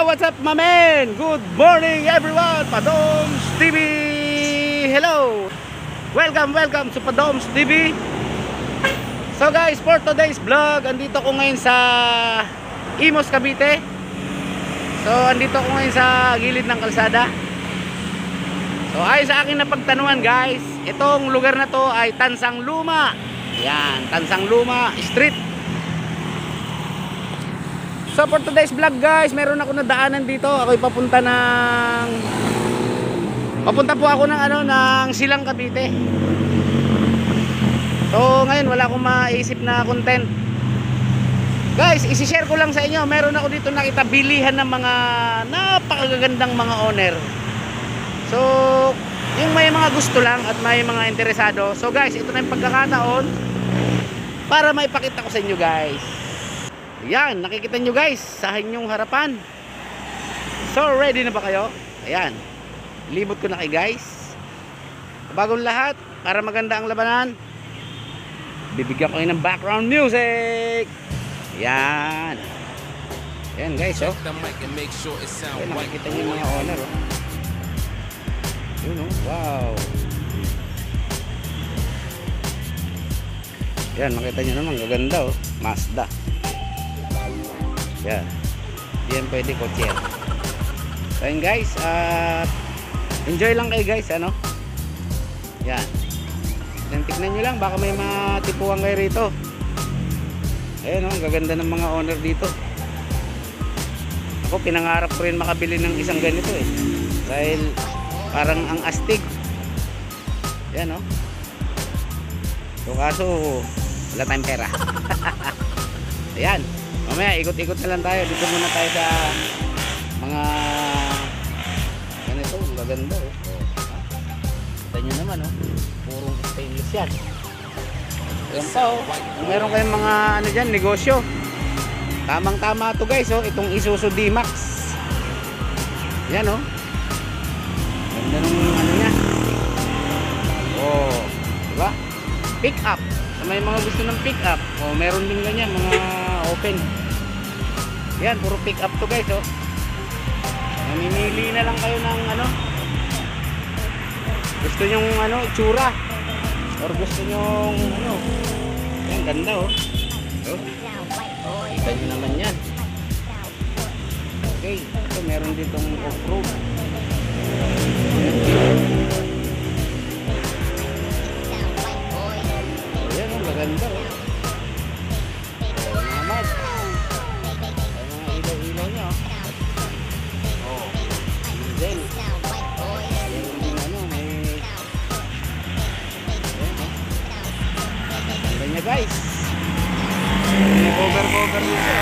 what's up, my man? Good morning, everyone. Padoms TV. Hello. Welcome to Padoms TV. So guys, for today's vlog, andito ko ngayon sa Imus, Cavite. So andito ko ngayon sa gilid ng kalsada. So ayon sa akin na pagtanuan guys, itong lugar na to ay Tansang Luma. Yan, Tansang Luma Street. So for today's vlog guys, meron ako nadaanan dito. Ako'y papunta po ako ng Silang, Cavite. So ngayon wala akong maisip na content. Guys, isi-share ko lang sa inyo. Meron ako dito nakita bilihan ng mga napakagagandang mga owner. So yung may mga gusto lang at may mga interesado. So guys, ito na yung pagkakataon para maipakita ko sa inyo guys. Ayan, nakikita nyo guys sa inyong harapan. So ready na ba kayo? Ayan, libot ko na kay guys. Bagong lahat, para maganda ang labanan, bibigyan ko kayo ng background music. Ayan. Ayan guys, oh. Ayan, nakikita nyo yung mga owner, oh. Yun, oh. Wow. Ayan, makita nyo naman, gaganda, oh. Mazda. Yan. Yan pwede kotse. So yun guys, enjoy lang kayo guys, ano? Yan. Yan, tignan nyo lang, baka may matipuan kayo rito. Ayun, oh, gaganda ng mga owner dito. Ako, pinangarap ko rin makabili ng isang ganito eh. Dahil parang ang astig. Yan, oh. So kaso, wala tayong pera. Ayan. Mamaya, ikot-ikot na lang tayo. Dito muna tayo sa mga ganito, maganda, oh. Kita nyo naman, oh. Purong stainless yan. Ayan pa, oh. Meron kayong mga ano dyan, negosyo. Tamang-tama to guys, oh. Itong Isuzu D-Max. Yan, oh. Ganda nung ano niya. Oh, diba? Pick up. Sa may mga gusto ng pick up, oh, meron din ganyan, mga open. Yan, puro pick up to guys, oh. Mamimili na lang kayo ng ano, gusto nyong ano, tsura, or gusto nyong ano. Yan, ganda, oh. Oh, kita nyo naman yan. Okay, ito meron ditong off-road. Yan, oh, maganda, oh. Guys, may cover nito.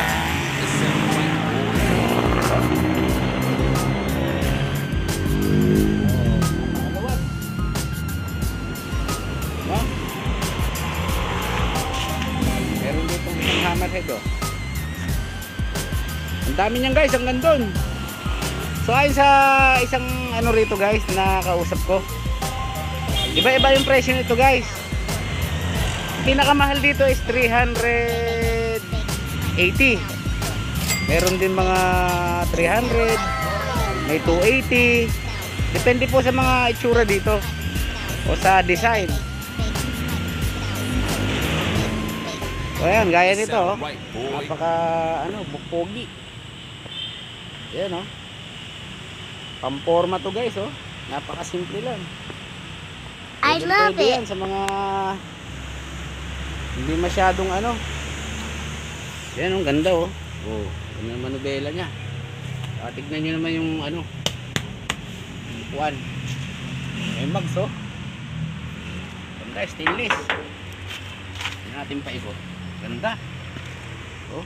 Meron dito isang hammerhead, oh. Ang dami niyan guys, ang gandun. So ayon sa isang ano rito guys na kausap ko, iba-iba yung presyo nito guys. Pinakamahal dito is 380. Meron din mga 300, may 280. Depende po sa mga itsura dito o sa design. So ayan, gaya nito, oh. Napaka ano, pogi. Ayan, oh. Pamporma to guys, oh. Napaka simple lang. I love it. Yan sa mga hindi masyadong ano. Yan, ang ganda, oh. Oh, ano naman manubela niya. Tignan niyo naman yung ano. Upuan. May mags, oh. Ganda, stainless. Hindi natin pa ikot. Ganda. Oh.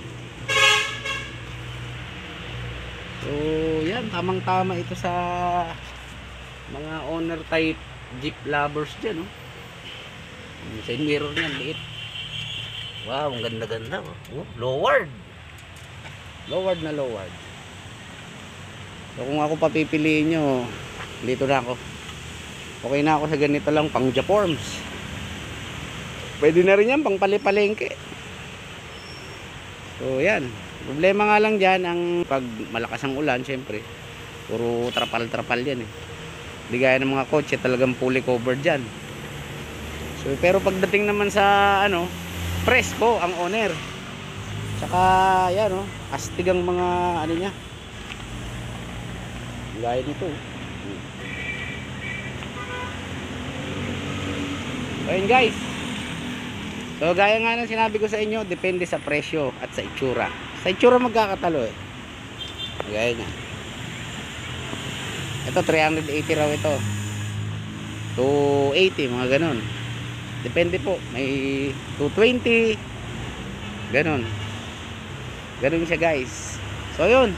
So, yan, tamang-tama ito sa mga owner type Jeep lovers dyan, oh. Yung side mirror niyan, liit. Wow, ang ganda-ganda, oh. Lowered. Lowered na lowered. So kung ako papipiliin nyo, dito na ako. Okay na ako sa ganito lang, pang Jaforms. Pwede na rin yan, pang palipalengke. So yan. Problema nga lang dyan, ang pag malakas ang ulan, syempre, puro trapal-trapal yan eh. Hindi gaya ng mga kotse, talagang fully covered dyan. So, pero pagdating naman sa, ano, presko ang owner. Tsaka, yan o, astig ang mga, ano niya. Gaya nito. Ayun guys. So, gaya nga ng sinabi ko sa inyo, depende sa presyo at sa itsura. Sa itsura magkakatalo eh. Gaya niya. Ito 380 raw ito. 280 mga ganon. Depende po. May 220. Ganon. Ganon siya guys. So yun.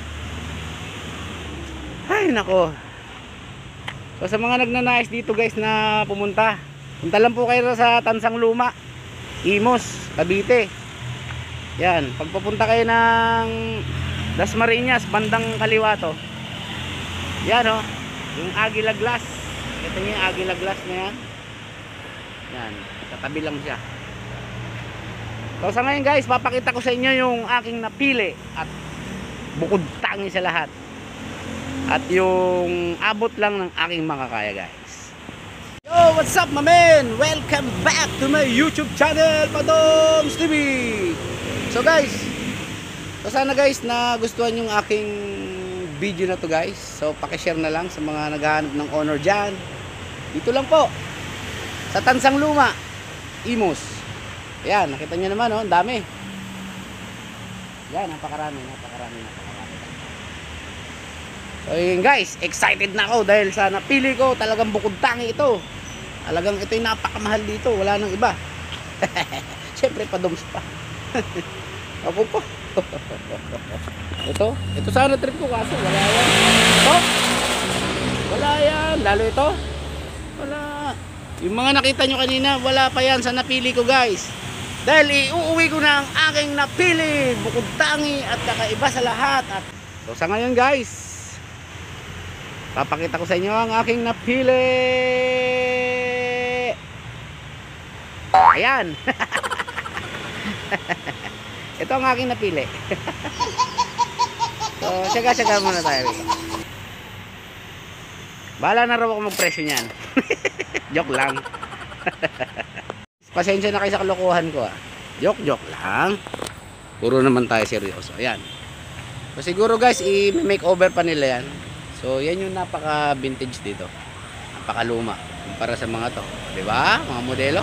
Ay nako. So sa mga nagnanais dito guys na pumunta, punta lang po kayo sa Tansang Luma, Imos, Cavite. Yan, pagpapunta kayo ng Dasmariñas, bandang kaliwa to. Yan o, yung Aguila Glass. Ito yung Aguila Glass na yan. Yan, katabi lang siya. So sa ngayon guys, papakita ko sa inyo yung aking napili at bukod tangi sa lahat. At yung abot lang ng aking makakaya guys. Yo, what's up my man? Welcome back to my YouTube channel, Padoms TV. So guys, so sana guys na gustuhan yung aking video na to guys. So paki-share na lang sa mga naghahanap ng owner dyan. Dito lang po sa Tansang Luma, Imos. Ayan, nakita nyo naman oh, dami. Yan, napakarami. So yun guys, excited na ako dahil sa napili ko, talagang bukod tangi ito. Talagang ito yung napakamahal dito, wala nang iba. Siyempre Padoms pa. Ako po. Ito sana trip ko kaso wala yan. Ito, wala yan. Lalo ito, wala. Yung mga nakita nyo kanina, wala pa yan sa napili ko guys. Dahil iuuwi ko na ang aking napili, bukod tangi at kakaiba sa lahat. At so sa ngayon guys, papakita ko sa inyo ang aking napili. Ayan. Ito ang aking napili. So, tsaga-tsaga muna tayo. Bahala na raw ako magpresyo niyan. Joke lang. Pasensya na kayo sa kalokohan ko ah. Joke lang. Puro naman tayo seryoso. Ayan. So, siguro guys, i-makeover pa nila yan. So, yan yung napaka-vintage dito. Napaka-luma. Para sa mga to. Diba? Mga modelo.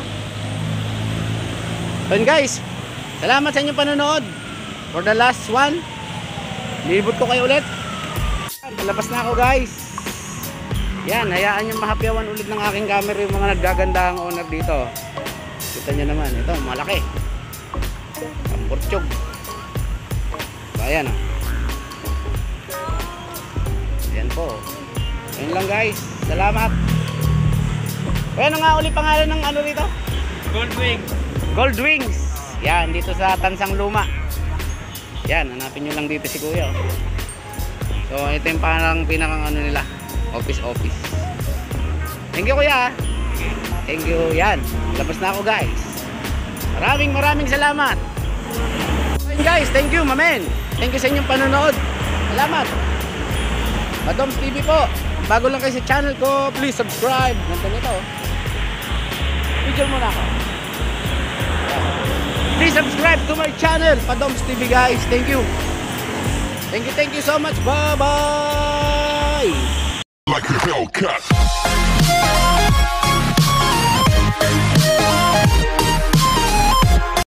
So, guys. Salamat sa inyong panonood. For the last one, nilibot ko kayo ulit. Palabas na ako guys. Yan, hayaan nyo mahapyawan ulit ng aking camera yung mga naggagandahang owner dito. Kita nyo naman, ito malaki. Kamportsyog. So, ayan o. Ayan po. Ayan lang guys. Salamat. Ano nga uli pangalan ng ano rito? Gold Wings. Gold Wings. Yan, dito sa Tansang Luma. Yan, hanapin nyo lang dito si Kuya. So, ito yung parang pinakang ano nila. Office. Thank you Kuya. Thank you. Yan, labas na ako guys. Maraming salamat. And guys, thank you mamen. Thank you sa inyong panonood. Salamat. Padoms TV po. Bago lang kayo sa channel ko, please subscribe. Ganito nito. Video muna ako. Please subscribe to my channel, Padoms TV guys. Thank you so much. Bye bye. Like a Hellcat.